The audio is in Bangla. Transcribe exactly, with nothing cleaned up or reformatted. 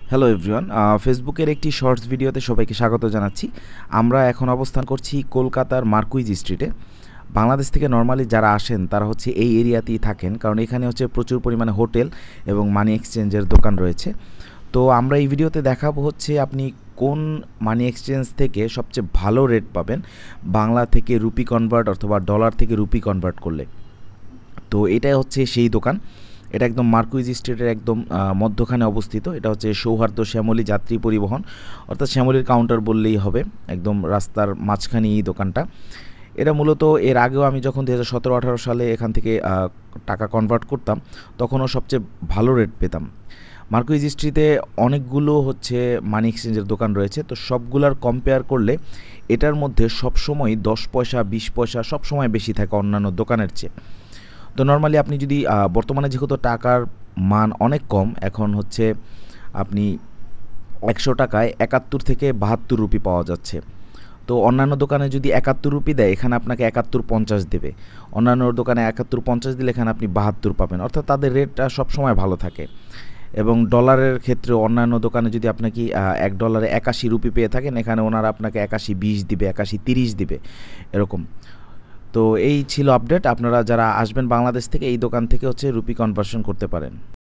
হ্যালো এভরিওয়ান, ফেসবুকের একটি শর্টস ভিডিওতে সবাইকে স্বাগত জানাচ্ছি। আমরা এখন অবস্থান করছি কলকাতার মার্কুইজ স্ট্রিটে। বাংলাদেশ থেকে নর্মালি যারা আসেন তারা হচ্ছে এই এরিয়াতেই থাকেন, কারণ এখানে হচ্ছে প্রচুর পরিমাণে হোটেল এবং মানি এক্সচেঞ্জের দোকান রয়েছে। তো আমরা এই ভিডিওতে দেখাবো হচ্ছে আপনি কোন মানি এক্সচেঞ্জ থেকে সবচেয়ে ভালো রেট পাবেন বাংলা থেকে রুপি কনভার্ট অথবা ডলার থেকে রুপি কনভার্ট করলে। তো এটাই হচ্ছে সেই দোকান। এটা একদম মার্কুইজ স্ট্রিটের একদম মধ্যখানে অবস্থিত। এটা হচ্ছে সৌহার্দ্য শ্যামলী যাত্রী পরিবহন, অর্থাৎ শ্যামলীর কাউন্টার বললেই হবে। একদম রাস্তার মাঝখানে এই দোকানটা। এটা মূলত এর আগেও আমি যখন দু হাজার সতেরো আঠারো সালে এখান থেকে টাকা কনভার্ট করতাম, তখনও সবচেয়ে ভালো রেট পেতাম। মার্কুইজ স্ট্রিটে অনেকগুলো হচ্ছে মানি এক্সচেঞ্জের দোকান রয়েছে, তো সবগুলার কম্পেয়ার করলে এটার মধ্যে সবসময় দশ পয়সা বিশ পয়সা সবসময় বেশি থাকে অন্যান্য দোকানের চেয়ে। তো নর্মালি আপনি যদি বর্তমানে যেহেতু টাকার মান অনেক কম, এখন হচ্ছে আপনি একশো টাকায় একাত্তর থেকে বাহাত্তর রুপি পাওয়া যাচ্ছে। তো অন্যান্য দোকানে যদি একাত্তর রুপি দেয়, এখানে আপনাকে একাত্তর পঞ্চাশ দেবে। অন্যান্য দোকানে একাত্তর পঞ্চাশ দিলে এখানে আপনি বাহাত্তর পাবেন, অর্থাৎ তাদের রেটটা সবসময় ভালো থাকে। এবং ডলারের ক্ষেত্রে অন্যান্য দোকানে যদি আপনাকে এক ডলারে একাশি রুপি পেয়ে থাকেন, এখানে ওনারা আপনাকে একাশি বিশ দিবে, একাশি তিরিশ দিবে, এরকম। তো এই ছিল আপডেট। আপনারা যারা আসবেন বাংলাদেশ থেকে, এই দোকান থেকে হচ্ছে রুপি কনভার্সন করতে পারেন।